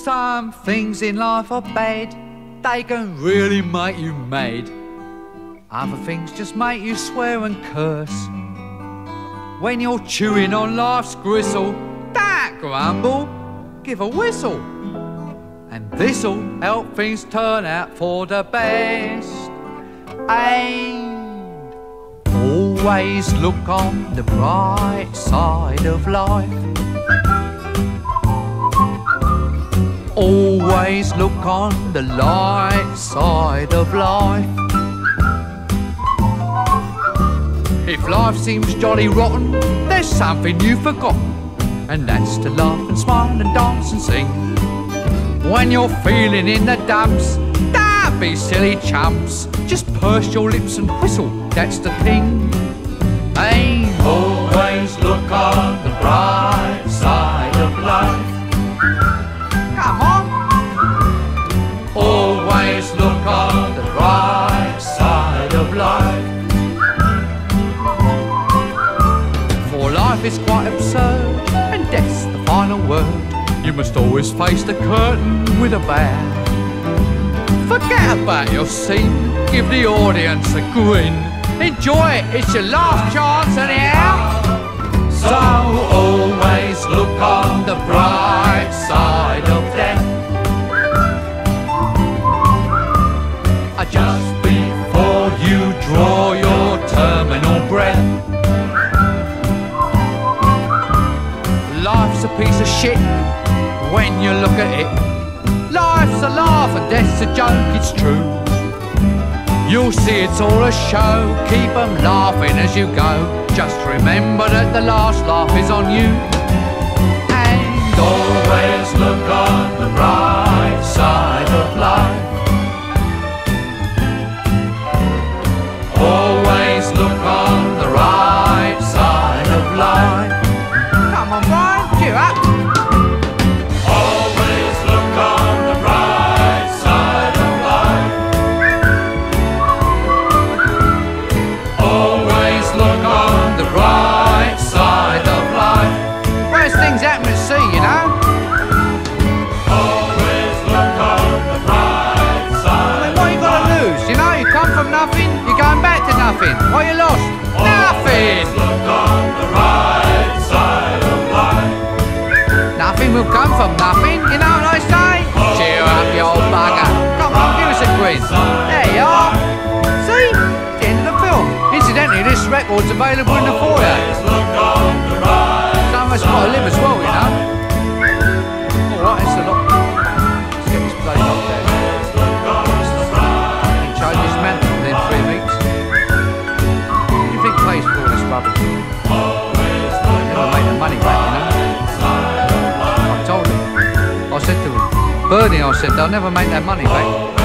Some things in life are bad, they can really make you mad. Other things just make you swear and curse. When you're chewing on life's gristle, don't grumble, give a whistle. And this'll help things turn out for the best. And always look on the bright side of life. Always look on the light side of life. If life seems jolly rotten, there's something you've forgotten, and that's to laugh and smile and dance and sing. When you're feeling in the dumps, don't be silly chumps. Just purse your lips and whistle, that's the thing. Hey, always look on the bright side of life. Come on. Always look on the bright side of life. For life is quite absurd, and death's the final word. You must always face the curtain with a bow. Forget about your scene, give the audience a grin. Enjoy it, it's your last chance anyhow. So always look on the bright side of death. Just before you draw your terminal breath. Life's a piece of shit when you look at it. Life's a laugh and death's a joke, it's true. You'll see it's all a show, keep 'em laughing as you go. Just remember that the last laugh is on you. And always look on the bright side of life. Always look on the right side of life. Come on, Brian, cheer up. Always look on the right side of life. Always look on the right side of life. Worst things happen at sea, you know. Always look on the right side. I mean, what you got to lose? You know, you come from nothing, you're going back to nothing. What you lost? Nothing. Look on the right side of life. Nothing will come from nothing, you know what I say? Cheer up, you old bugger. Come on, give us a grin. There you are. See? It's the end of the film. Incidentally, this record's available in the foyer. Some of us got to live as well, you know. Alright, it's a lot. Let's get this place locked down. Change this mantle within 3 weeks. What do you think pays for all this rubbish? Never make the money back, you know. I told him. I said to him, Bernie, I said, they'll never make that money back.